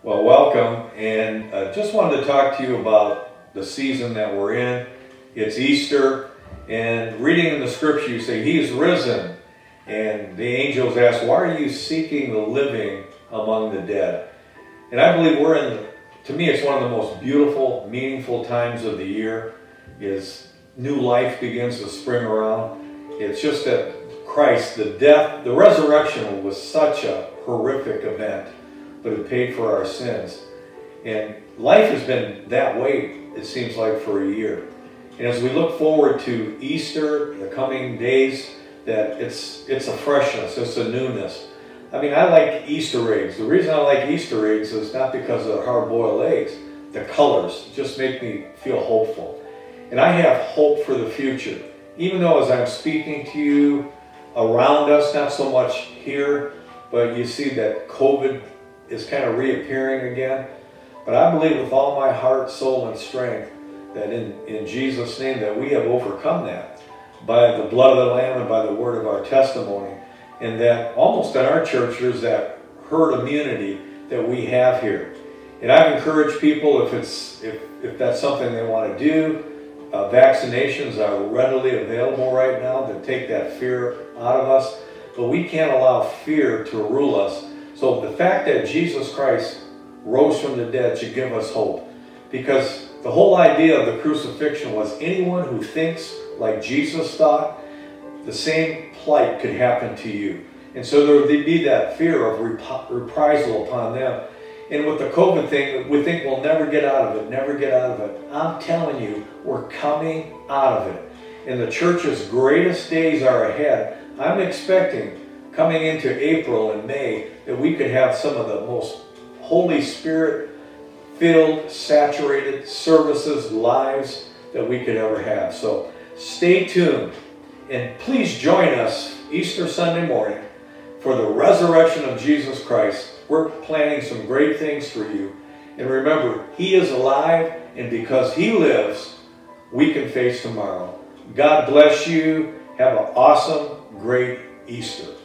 Well, welcome, and just wanted to talk to you about the season that we're in. It's Easter, and reading in the scripture, you say, He is risen. And the angels ask, why are you seeking the living among the dead? And I believe we're in, to me, it's one of the most beautiful, meaningful times of the year, is new life begins to spring around. It's just that Christ, the death, the resurrection was such a horrific event, but it paid for our sins. And life has been that way, it seems like, for a year. And as we look forward to Easter, the coming days, that it's a freshness, it's a newness. I mean, I like Easter eggs. The reason I like Easter eggs is not because of the hard-boiled eggs. The colors just make me feel hopeful. And I have hope for the future. Even though as I'm speaking to you around us, not so much here, but you see that COVID is kind of reappearing again. But I believe with all my heart, soul, and strength that in Jesus' name that we have overcome that by the blood of the Lamb and by the word of our testimony. And that almost in our church there's that herd immunity that we have here. And I've encouraged people, if that's something they want to do, vaccinations are readily available right now to take that fear out of us. But we can't allow fear to rule us. So the fact that Jesus Christ rose from the dead should give us hope. Because the whole idea of the crucifixion was anyone who thinks like Jesus thought, the same plight could happen to you. And so there would be that fear of reprisal upon them. And with the COVID thing, we think we'll never get out of it, never get out of it. I'm telling you, we're coming out of it. And the church's greatest days are ahead. I'm expecting, coming into April and May, that we could have some of the most Holy Spirit-filled, saturated services, lives that we could ever have. So stay tuned. And please join us Easter Sunday morning for the resurrection of Jesus Christ. We're planning some great things for you. And remember, He is alive, and because He lives, we can face tomorrow. God bless you. Have an awesome, great Easter.